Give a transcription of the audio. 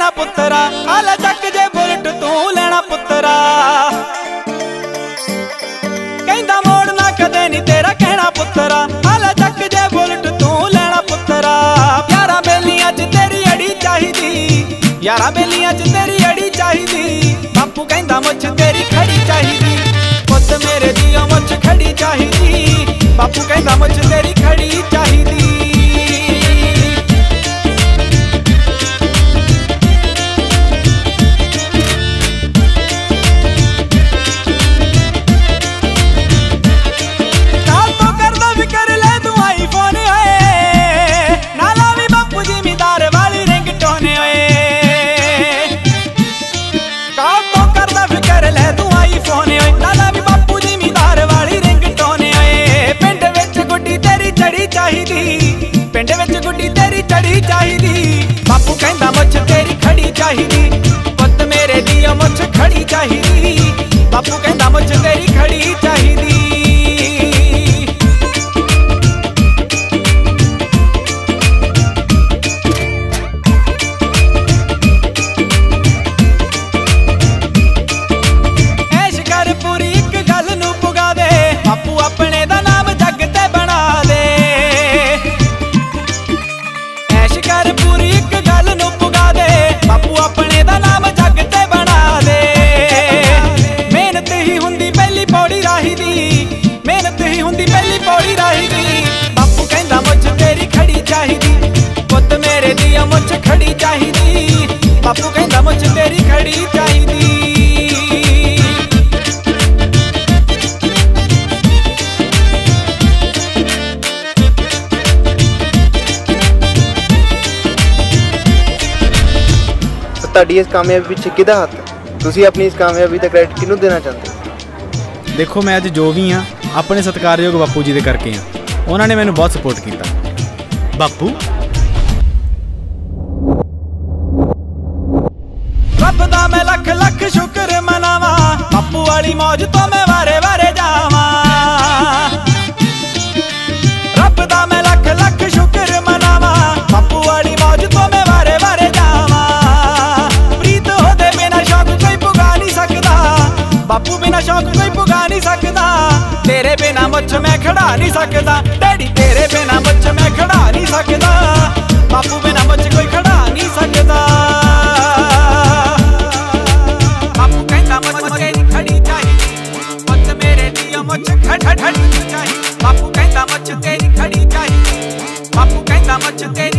कहना पुत्तरा, आला चक जे बुलट तू लेना पुत्तरा। कहंदा मोड़ना कदे नहीं तेरा कहना पुत्तरा, आला चक जे बुलट तू लेना पुत्तरा। यारा बेलियां च तेरी अड़ी चाहिदी, यारा बेलियां च तेरी अड़ी चाहिदी। बापू कहंदा मुझ तेरी खड़ी चाहिदी, पुत्त मेरे दिया मुझ खड़ी चाहिदी। बापू कहंदा मुझ तेरी खड़ी चाहिदी। पिंड विच गुड्डी तेरी चढ़ी चाहिदी। बापू कहंदा मुझ तेरी खड़ी चाहिदी, पुत्त मेरे दिया मुझ खड़ी चाहिदी। बापू कहंदा मुझ तेरी खड़ी चाहिदी। ऐश कर पूरी एक गल नूं पुगा दे, बापू अपने दा नाम जग ते बना दे। कर पूरी एक गल नूं पुगा दे, बापू अपने दा नाम जग ते बना दे। मेहनत ही हुंदी पहली पौड़ी राही दी, मेहनत ही हुंदी पहली पौड़ी राही दी। बापू कहंदा मुझ तेरी खड़ी चाहिदी, पुत्त मेरे दिया मुझ खड़ी चाहिदी। बापू कहंदा मुझ तेरी खड़ी चाहिदी। इस कामयाबी पिछे किहदा हथ है? तुसीं अपनी इस कामयाबी का क्रेडिट किहनूं देना चाहते हो? देखो मैं अज जो भी हाँ अपने सत्कारयोग बापू जी दे करके हाँ। उन्होंने मैनूं बहुत सपोर्ट किया। बापू रब दा मैं लख लख शुक्र मनावा, बापू वाली मौज तो मैं वारे वारे जावा। रब दा मैं लख लख शुक्र मनावा, बापू वाली मौज तो मैं वारे वारे जावा। बापू बिना शौक कोई पुगा नहीं सकता, तेरे बिना मुझ मैं खड़ा नहीं सकता। डैडी तेरे बिना मुझ मैं खड़ा नहीं सकता, बापू बिना मुझ कोई खड़ा नहीं सकता। बापू कहंदा मुझ तेरी खड़ी चाहिदी, पुत्त मेरे दिया मुझ खड़ी चाहिदी। बापू कहंदा मुझ तेरी खड़ी चाहिदी, बापू कहंदा मुझ तेरी